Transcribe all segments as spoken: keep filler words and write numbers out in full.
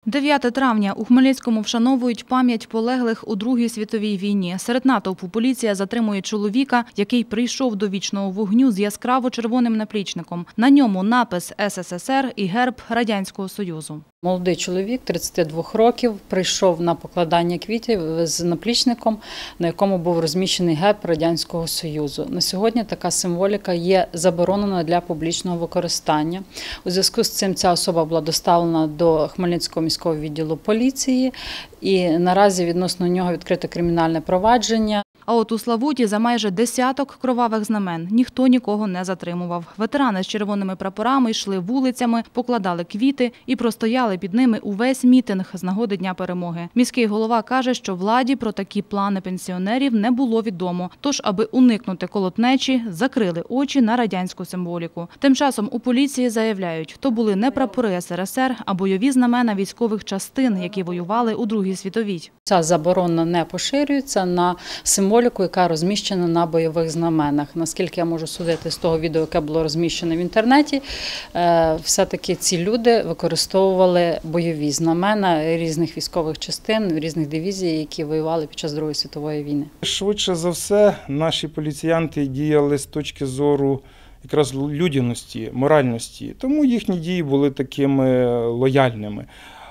дев'яте травня. У Хмельницькому вшановують пам'ять полеглих у Другій світовій війні. Серед натовпу поліція затримує чоловіка, який прийшов до вічного вогню з яскраво-червоним наплічником. На ньому напис «Ес Ес Ес Ер» і герб Радянського Союзу. Молодий чоловік, тридцяти двох років, прийшов на покладання квітів з наплічником, на якому був розміщений герб Радянського Союзу. На сьогодні така символіка є заборонена для публічного використання. У зв'язку з цим ця особа була доставлена до Хмельницького міського відділу поліції і наразі відносно нього відкрите кримінальне провадження. А от у Славуті за майже десяток кровавих знамен ніхто нікого не затримував. Ветерани з червоними прапорами йшли вулицями, покладали квіти і простояли під ними увесь мітинг з нагоди Дня перемоги. Міський голова каже, що владі про такі плани пенсіонерів не було відомо. Тож, аби уникнути колотнечі, закрили очі на радянську символіку. Тим часом у поліції заявляють, то були не прапори Ес Ер Ес Ер, а бойові знамена військових частин, які воювали у Другій світовій. Ця заборона не поширюється на символіку, яка розміщена на бойових знаменах. Наскільки я можу судити з того відео, яке було розміщене в інтернеті, все-таки ці люди використовували бойові знамена різних військових частин, різних дивізій, які воювали під час Другої світової війни. Швидше за все, наші поліціянти діяли з точки зору якраз людяності, моральності, тому їхні дії були такими лояльними.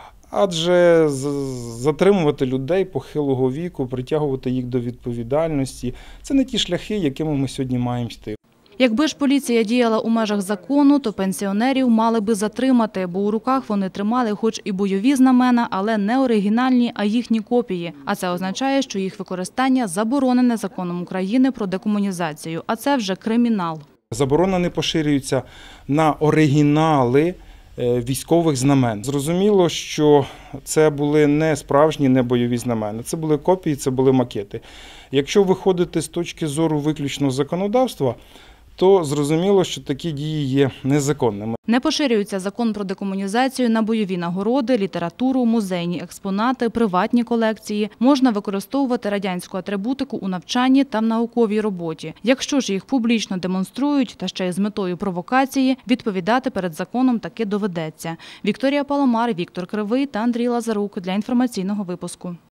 Адже затримувати людей похилого віку, притягувати їх до відповідальності – це не ті шляхи, якими ми сьогодні маємо йти. Якби ж поліція діяла у межах закону, то пенсіонерів мали би затримати, бо у руках вони тримали хоч і бойові знамена, але не оригінальні, а їхні копії. А це означає, що їх використання заборонене законом України про декомунізацію, а це вже кримінал. Заборона не поширюється на оригінали військових знамен. Зрозуміло, що це були не справжні, не бойові знамена. Це були копії, це були макети. Якщо виходити з точки зору виключно законодавства, то зрозуміло, що такі дії є незаконними. Не поширюється закон про декомунізацію на бойові нагороди, літературу, музейні експонати, приватні колекції. Можна використовувати радянську атрибутику у навчанні та в науковій роботі. Якщо ж їх публічно демонструють, та ще й з метою провокації, відповідати перед законом таки доведеться. Вікторія Паламар, Віктор Кривий та Андрій Лазарук для інформаційного випуску.